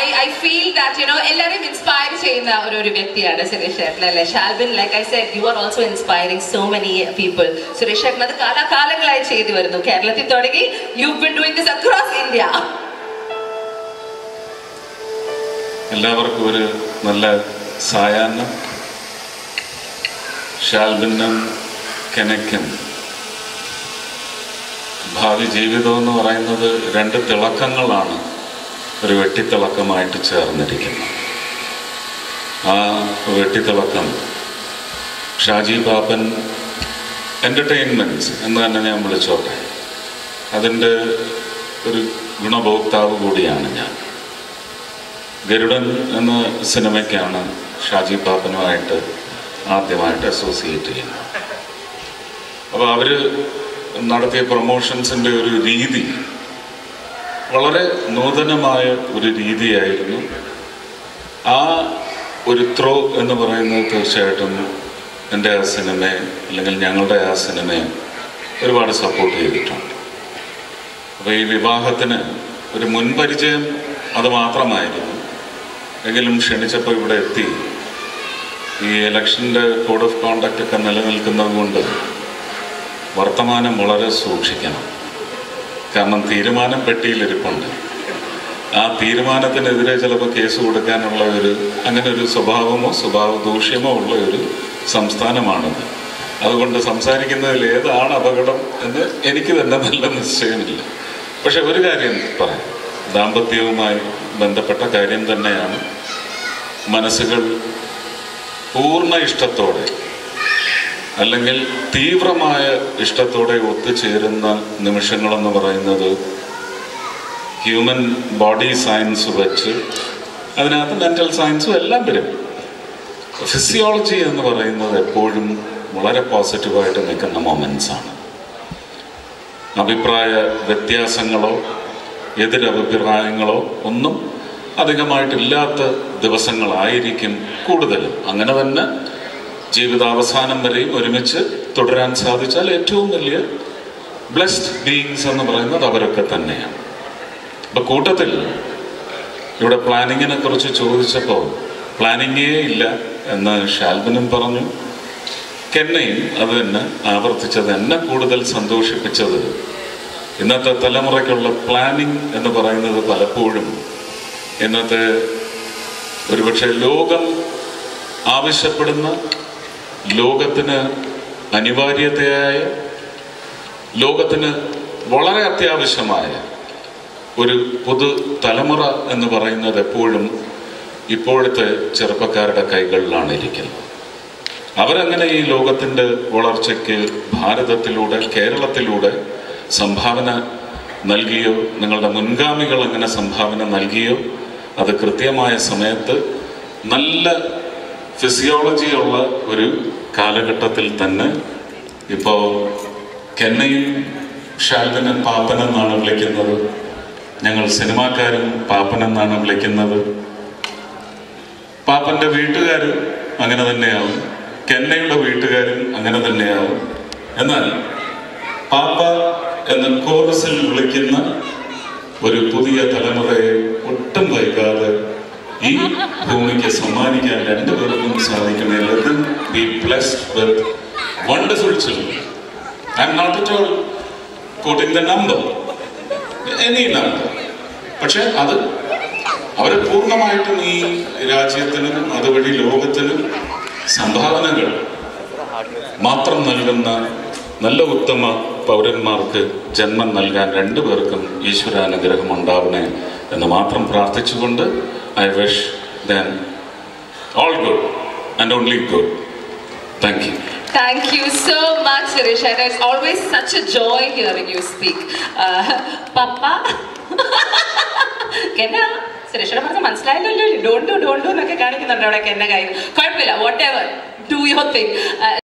I feel that, you know, എല്ലാവരെയും inspire ചെയ്യുന്ന ഒരു വ്യക്തിയാണ് സുരേഷ് ചേട്ടൻ അല്ലേ? Shalbin, like I said, you are also inspiring so many people. Suresh ചേട്ടൻ അത് കാലാകാലങ്ങളായി ചെയ്തു വരുന്നു. കേരളത്തിൽ തുടങ്ങി, you've been doing this across India. എല്ലാവർക്കും ഒരു നല്ല സായാഹ്നം. ഷാൽബിനും കെനയ്ക്കും ഭാവി ജീവിതം എന്ന് പറയുന്നത് രണ്ട് തിളക്കങ്ങളാണ് ഒരു വെട്ടിത്തിളക്കമായിട്ട് ചേർന്നിരിക്കുന്നത്. ആ വെട്ടിത്തിളക്കം ഷാജി പാപ്പൻ എൻ്റർടൈൻമെൻറ്റ്സ് എന്ന് തന്നെ ഞാൻ വിളിച്ചോട്ടെ, അതിൻ്റെ ഒരു ഗുണഭോക്താവ് കൂടിയാണ് ഞാൻ. ഗരുഡൻ എന്ന സിനിമയ്ക്കാണ് ഷാജി പാപ്പനുമായിട്ട് ആദ്യമായിട്ട് അസോസിയേറ്റ് ചെയ്യുന്നത്. അപ്പോൾ അവർ നടത്തിയ പ്രൊമോഷൻസിൻ്റെ ഒരു രീതി വളരെ നൂതനമായ ഒരു രീതിയായിരുന്നു. ആ ഒരു ത്രോ എന്ന് പറയുന്നത് തീർച്ചയായിട്ടും എൻ്റെ ആ സിനിമയെ അല്ലെങ്കിൽ ഞങ്ങളുടെ ആ സിനിമയെ ഒരുപാട് സപ്പോർട്ട് ചെയ്തിട്ടുണ്ട്. അപ്പോൾ ഈ വിവാഹത്തിന് ഒരു മുൻപരിചയം അത് മാത്രമായിരുന്നു. എങ്കിലും ക്ഷണിച്ചപ്പോൾ ഇവിടെ എത്തി. ഈ ഇലക്ഷൻ്റെ കോഡ് ഓഫ് കോണ്ടക്റ്റ് ഒക്കെ നിലനിൽക്കുന്നത് കൊണ്ട് വർത്തമാനം വളരെ സൂക്ഷിക്കണം. കാരണം തീരുമാനം പെട്ടിയിലിരിപ്പുണ്ട്. ആ തീരുമാനത്തിനെതിരെ ചിലപ്പോൾ കേസ് കൊടുക്കാനുള്ള അങ്ങനെ ഒരു സ്വഭാവ ദൂഷ്യമോ ഉള്ള ഒരു സംസ്ഥാനമാണിത്. അതുകൊണ്ട് സംസാരിക്കുന്നതിൽ ഏതാണ് അപകടം എന്ന് എനിക്ക് തന്നെ നല്ല നിശ്ചയമില്ല. പക്ഷെ ഒരു കാര്യം പറയാം, ദാമ്പത്യവുമായി ബന്ധപ്പെട്ട കാര്യം തന്നെയാണ്. മനസ്സുകൾ പൂർണ്ണ ഇഷ്ടത്തോടെ അല്ലെങ്കിൽ തീവ്രമായ ഇഷ്ടത്തോടെ ഒത്തുചേരുന്ന നിമിഷങ്ങളെന്ന് പറയുന്നത് ഹ്യൂമൻ ബോഡി സയൻസ് വെച്ച് അതിനകത്ത് മെൻ്റൽ സയൻസും എല്ലാം വരും. ഫിസിയോളജി എന്ന് പറയുന്നത് എപ്പോഴും വളരെ പോസിറ്റീവായിട്ട് നിൽക്കുന്ന മൊമെൻറ്റ്സാണ്. അഭിപ്രായ വ്യത്യാസങ്ങളോ എതിരഭിപ്രായങ്ങളോ ഒന്നും അധികമായിട്ടില്ലാത്ത ദിവസങ്ങളായിരിക്കും കൂടുതലും. അങ്ങനെ തന്നെ ജീവിതാവസാനം വരെയും ഒരുമിച്ച് തുടരാൻ സാധിച്ചാൽ ഏറ്റവും വലിയ ബ്ലെസ്ഡ് ബീയിങ്സ് എന്ന് പറയുന്നത് അവരൊക്കെ തന്നെയാണ്. അപ്പം കൂട്ടത്തിൽ ഇവിടെ പ്ലാനിങ്ങിനെ കുറിച്ച് ചോദിച്ചപ്പോൾ പ്ലാനിങ്ങേ ഇല്ല എന്ന് ഷാൽബിനും പറഞ്ഞു. കെന്നയും അത് തന്നെ ആവർത്തിച്ചത്. എന്നെ കൂടുതൽ സന്തോഷിപ്പിച്ചത് ഇന്നത്തെ തലമുറയ്ക്കുള്ള പ്ലാനിങ് എന്ന് പറയുന്നത് പലപ്പോഴും ഇന്നത്തെ ഒരുപക്ഷെ ലോകം ആവശ്യപ്പെടുന്ന, ലോകത്തിന് അനിവാര്യതയായ, ലോകത്തിന് വളരെ അത്യാവശ്യമായ ഒരു പുതു തലമുറ എന്ന് പറയുന്നത് എപ്പോഴും ഇപ്പോഴത്തെ ചെറുപ്പക്കാരുടെ കൈകളിലാണ് ഇരിക്കുന്നത്. അവരങ്ങനെ ഈ ലോകത്തിൻ്റെ വളർച്ചയ്ക്ക് ഭാരതത്തിലൂടെ, കേരളത്തിലൂടെ സംഭാവന നൽകിയോ, നിങ്ങളുടെ മുൻഗാമികൾ അങ്ങനെ സംഭാവന നൽകിയോ, അത് കൃത്യമായ സമയത്ത് നല്ല ഫിസിയോളജിയുള്ള ഒരു കാലഘട്ടത്തിൽ തന്നെ. ഇപ്പോൾ കെന്നയും ഷാൽബിനും പാപ്പനെന്നാണ് വിളിക്കുന്നത്. ഞങ്ങൾ സിനിമാക്കാരും പാപ്പനെന്നാണ് വിളിക്കുന്നത്. പാപ്പൻ്റെ വീട്ടുകാരും അങ്ങനെ തന്നെയാവും, കെന്നയുടെ വീട്ടുകാരും അങ്ങനെ തന്നെയാവും. എന്നാൽ പാപ്പ എന്ന കോറസിൽ വിളിക്കുന്ന ഒരു പുതിയ തലമുറയെ ഒട്ടും വൈകാതെ ഈ ഭൂമിക്ക് സമ്മാനിക്കാൻ രണ്ടുപേർക്കും സാധിക്കണേ. Let them be blessed with wonderful children. I'm not at all quoting the number, any number. പക്ഷെ അത് അവരെ പൂർണ്ണമായിട്ടും ഈ രാജ്യത്തിനും അതുവഴി ലോകത്തിനും സംഭാവനകൾ മാത്രം നൽകുന്ന നല്ല ഉത്തമ പൗരന്മാർക്ക് ജന്മം നൽകാൻ രണ്ടുപേർക്കും ഈശ്വരാനുഗ്രഹം ഉണ്ടാവണേ എന്ന് മാത്രം പ്രാർത്ഥിച്ചുകൊണ്ട് I wish them all good and only good. Thank you. Thank you so much, Suresh. And it's always such a joy hearing you speak. Papa? Kenna? Suresh, മനസ്സിലായല്ലോ. Don't do എന്നൊക്കെ കാണിക്കുന്നുണ്ട് അവിടെ കെന്ന കയ്യിൽ. കുഴപ്പമില്ല, whatever. Do your thing.